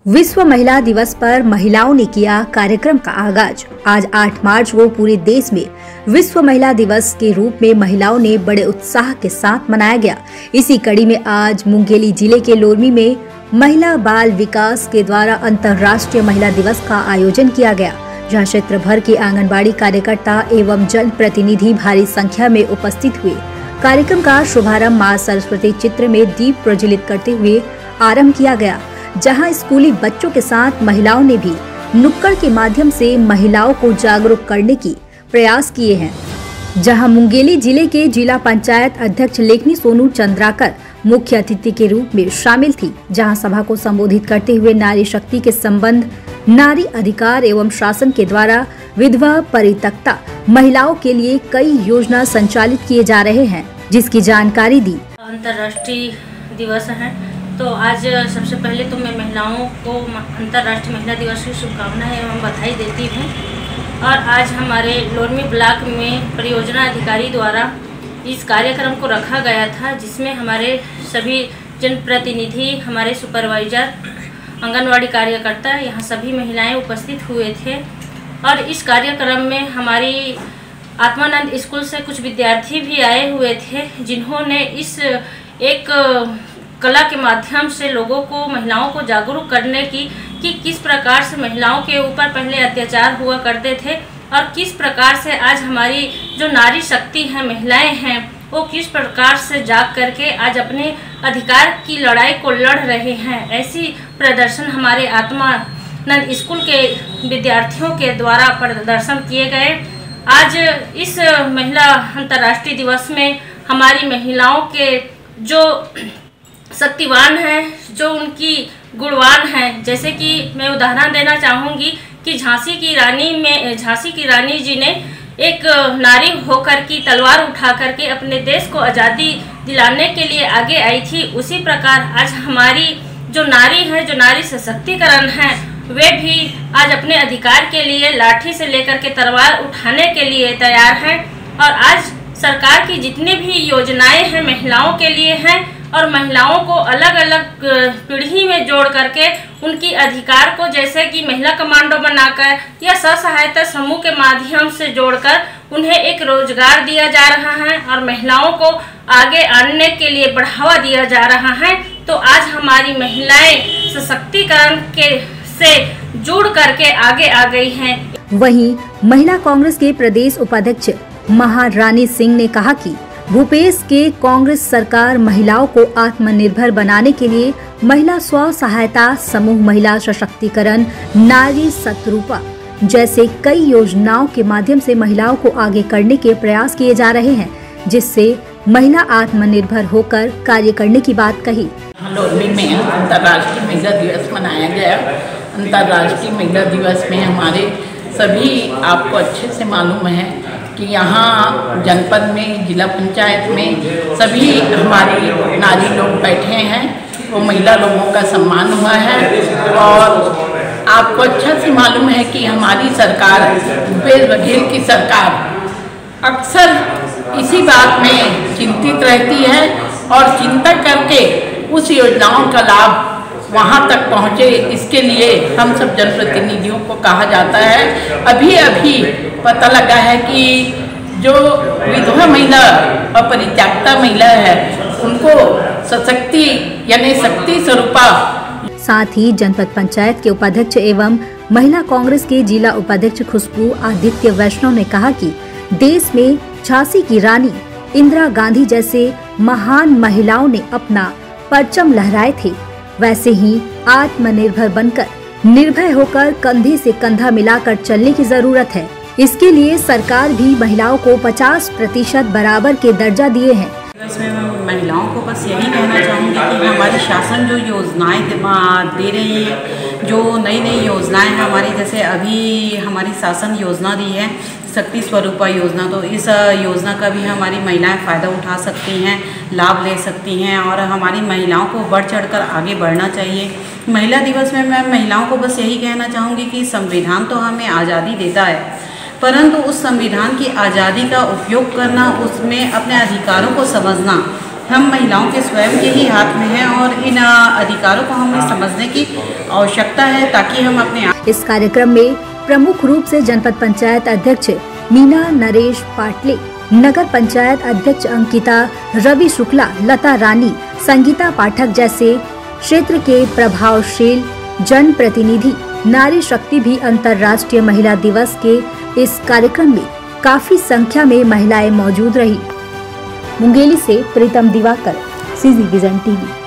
विश्व महिला दिवस पर महिलाओं ने किया कार्यक्रम का आगाज। आज 8 मार्च को पूरे देश में विश्व महिला दिवस के रूप में महिलाओं ने बड़े उत्साह के साथ मनाया गया। इसी कड़ी में आज मुंगेली जिले के लोरमी में महिला बाल विकास के द्वारा अंतर्राष्ट्रीय महिला दिवस का आयोजन किया गया, जहां क्षेत्र भर के आंगनबाड़ी कार्यकर्ता एवं जन प्रतिनिधि भारी संख्या में उपस्थित हुए। कार्यक्रम का शुभारंभ मां सरस्वती चित्र में दीप प्रज्वलित करते हुए आरंभ किया गया, जहां स्कूली बच्चों के साथ महिलाओं ने भी नुक्कड़ के माध्यम से महिलाओं को जागरूक करने की प्रयास किए हैं। जहां मुंगेली जिले के जिला पंचायत अध्यक्ष लेखनी सोनू चंद्राकर मुख्य अतिथि के रूप में शामिल थी, जहां सभा को संबोधित करते हुए नारी शक्ति के संबंध, नारी अधिकार एवं शासन के द्वारा विधवा परित्यक्ता महिलाओं के लिए कई योजना संचालित किए जा रहे हैं, जिसकी जानकारी दी। अंतर्राष्ट्रीय दिवस है, तो आज सबसे पहले तो मैं महिलाओं को अंतर्राष्ट्रीय महिला दिवस की शुभकामनाएं एवं बधाई देती हूँ। और आज हमारे लोरमी ब्लॉक में परियोजना अधिकारी द्वारा इस कार्यक्रम को रखा गया था, जिसमें हमारे सभी जनप्रतिनिधि, हमारे सुपरवाइजर, आंगनवाड़ी कार्यकर्ता, यहाँ सभी महिलाएं उपस्थित हुए थे। और इस कार्यक्रम में हमारी आत्मानंद स्कूल से कुछ विद्यार्थी भी आए हुए थे, जिन्होंने इस एक कला के माध्यम से लोगों को, महिलाओं को जागरूक करने की कि किस प्रकार से महिलाओं के ऊपर पहले अत्याचार हुआ करते थे और किस प्रकार से आज हमारी जो नारी शक्ति है, महिलाएं हैं, वो किस प्रकार से जाग करके आज अपने अधिकार की लड़ाई को लड़ रहे हैं। ऐसी प्रदर्शन हमारे आत्मानंद स्कूल के विद्यार्थियों के द्वारा प्रदर्शन किए गए। आज इस महिला अंतर्राष्ट्रीय दिवस में हमारी महिलाओं के जो शक्तिवान हैं, जो उनकी गुणवान हैं, जैसे कि मैं उदाहरण देना चाहूँगी कि झांसी की रानी जी ने एक नारी होकर की तलवार उठा करके अपने देश को आज़ादी दिलाने के लिए आगे आई थी। उसी प्रकार आज हमारी जो नारी है, जो नारी सशक्तिकरण है, वे भी आज अपने अधिकार के लिए लाठी से लेकर के तलवार उठाने के लिए तैयार हैं। और आज सरकार की जितनी भी योजनाएं हैं महिलाओं के लिए हैं, और महिलाओं को अलग अलग पीढ़ी में जोड़ करके उनकी अधिकार को, जैसे कि महिला कमांडो बनाकर या स्व सहायता समूह के माध्यम से जोड़कर उन्हें एक रोजगार दिया जा रहा है और महिलाओं को आगे आने के लिए बढ़ावा दिया जा रहा है। तो आज हमारी महिलाएं सशक्तिकरण के से जुड़ करके आगे आ गई हैं। वहीं महिला कांग्रेस के प्रदेश उपाध्यक्ष महारानी सिंह ने कहा कि भूपेश के कांग्रेस सरकार महिलाओं को आत्मनिर्भर बनाने के लिए महिला स्व सहायता समूह, महिला सशक्तिकरण, नारी शत्रुपा जैसे कई योजनाओं के माध्यम से महिलाओं को आगे करने के प्रयास किए जा रहे हैं, जिससे महिला आत्मनिर्भर होकर कार्य करने की बात कही। लोरमी में अंतर्राष्ट्रीय महिला दिवस मनाया गया। अंतर्राष्ट्रीय महिला दिवस में हमारे सभी, आपको अच्छे से मालूम है कि यहाँ जनपद में, जिला पंचायत में सभी हमारी नारी लोग बैठे हैं, वो महिला लोगों का सम्मान हुआ है। और आपको अच्छा से मालूम है कि हमारी सरकार, भूपेश बघेल की सरकार अक्सर इसी बात में चिंतित रहती है और चिंता करके उस योजनाओं का लाभ वहाँ तक पहुँचे, इसके लिए हम सब जनप्रतिनिधियों को कहा जाता है। अभी अभी पता लगा है कि जो विधवा महिला और परित्यक्ता महिला है, उनको सशक्ति यानी शक्ति स्वरूपा। साथ ही जनपद पंचायत के उपाध्यक्ष एवं महिला कांग्रेस के जिला उपाध्यक्ष खुशबू आदित्य वैष्णव ने कहा कि देश में झांसी की रानी इंदिरा गांधी जैसे महान महिलाओं ने अपना परचम लहराए थे, वैसे ही आत्मनिर्भर बनकर, निर्भय होकर कंधे से कंधा मिलाकर चलने की जरूरत है। इसके लिए सरकार भी महिलाओं को 50% बराबर के दर्जा दिए हैं। इसमें मैं महिलाओं को बस यही कहना चाहूँगी कि हमारी शासन जो योजनाएं दे रही है, जो नई नई योजनाएं हैं हमारी, जैसे अभी हमारी शासन योजना दी है शक्ति स्वरूपा योजना, तो इस योजना का भी हमारी महिलाएं फ़ायदा उठा सकती हैं, लाभ ले सकती हैं। और हमारी महिलाओं को बढ़ चढ़कर आगे बढ़ना चाहिए। महिला दिवस में मैं महिलाओं को बस यही कहना चाहूँगी कि संविधान तो हमें आज़ादी देता है, परंतु उस संविधान की आज़ादी का उपयोग करना, उसमें अपने अधिकारों को समझना हम महिलाओं के स्वयं के ही हाथ में है और इन अधिकारों को हमें समझने की आवश्यकता है ताकि हम अपने इस कार्यक्रम में प्रमुख रूप से जनपद पंचायत अध्यक्ष मीना नरेश पाटले, नगर पंचायत अध्यक्ष अंकिता, रवि शुक्ला, लता रानी, संगीता पाठक जैसे क्षेत्र के प्रभावशील जन प्रतिनिधि, नारी शक्ति भी अंतर्राष्ट्रीय महिला दिवस के इस कार्यक्रम में काफी संख्या में महिलाएं मौजूद रही। मुंगेली से Pritam Diwakar, CG vision TV.